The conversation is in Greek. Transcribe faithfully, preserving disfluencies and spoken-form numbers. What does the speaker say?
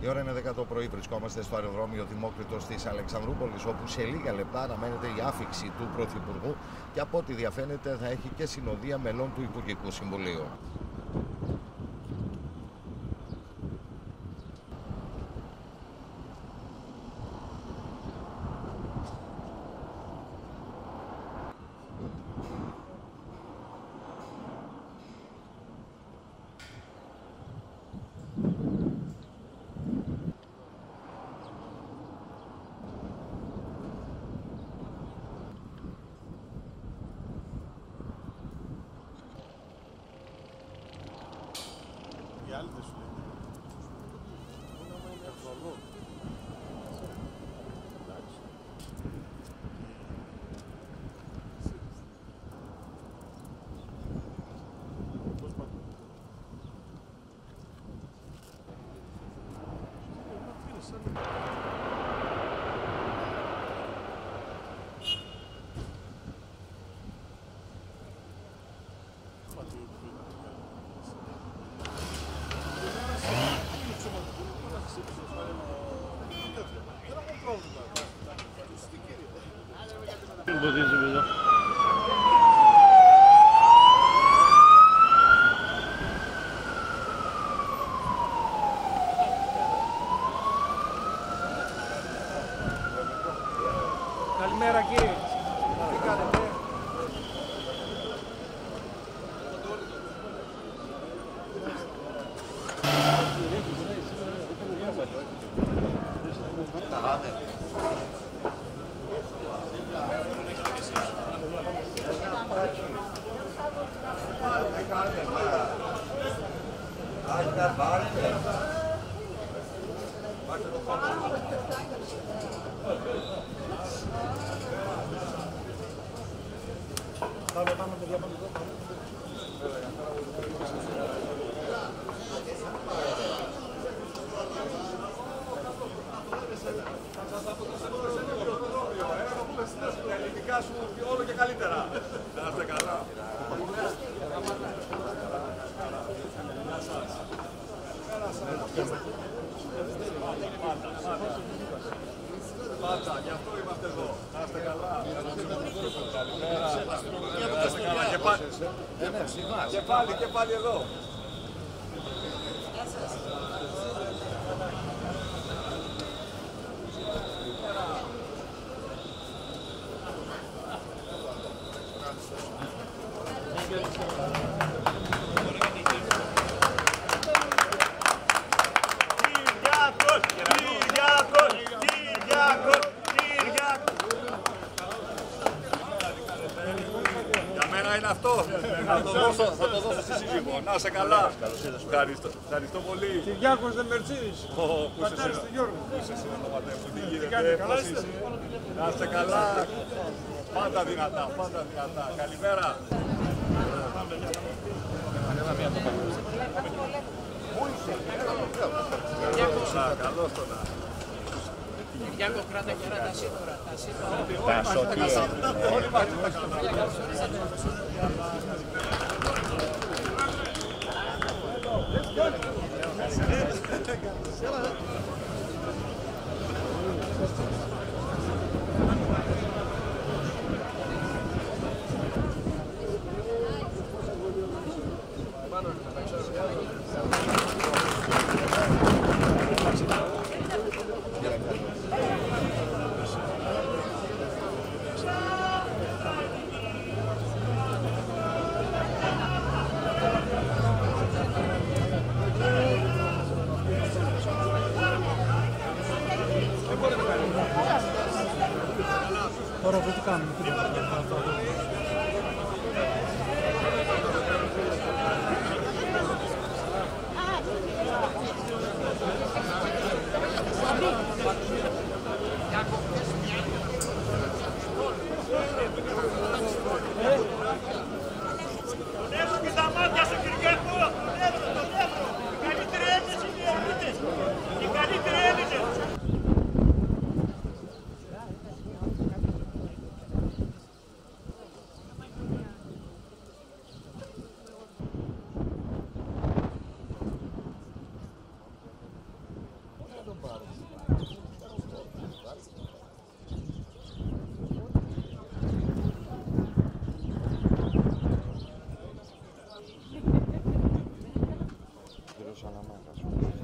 Η ώρα είναι δέκα το πρωί. Βρισκόμαστε στο αεροδρόμιο Δημόκριτος της Αλεξανδρούπολης, όπου σε λίγα λεπτά αναμένεται η άφιξη του Πρωθυπουργού και από ό,τι διαφαίνεται θα έχει και συνοδεία μελών του Υπουργικού Συμβουλίου. Οι άλλοι δεν σου λένε. Καλημέρα κύριε. Τι κάνετε? Πάμε, πάμε, παιδιά, πάμε εδώ. Ελληνικά σου όλο και καλύτερα. Να είστε καλά. Πάντα, γι' αυτό είμαστε εδώ. Να είστε καλά. Καλημέρα. Να είστε καλά. Και πάλι, και πάλι, και πάλι εδώ. Είναι αυτό. Θα το δώσω, θα το δώσω στη σύζυγο. Να είσαι καλά. Ευχαριστώ, ευχαριστώ πολύ. Κυριάκος δε Μερτσίδης. Πατέρας του Γιώργου. Πού είσαι εσύ το πατέρα μου, τι γίνεται, πώς είσαι. Να είστε καλά. Πάντα δυνατά, πάντα δυνατά. Καλημέρα. Πού είσαι. Καλώς το να. Κυριάκο, κράτα και τα σύνορα. Τα σωτήρια. Όλοι μαζί. Τώρα τι κάνουμε? Τον τα μάτια σου, Κυριάκο! Τον έβρω, τον έβρω! Οι καλύτεροι Έλληνες είναι οι Έλληνες! Οι καλύτεροι Έλληνες! τον πάρω. Κύριος Αναμάκας.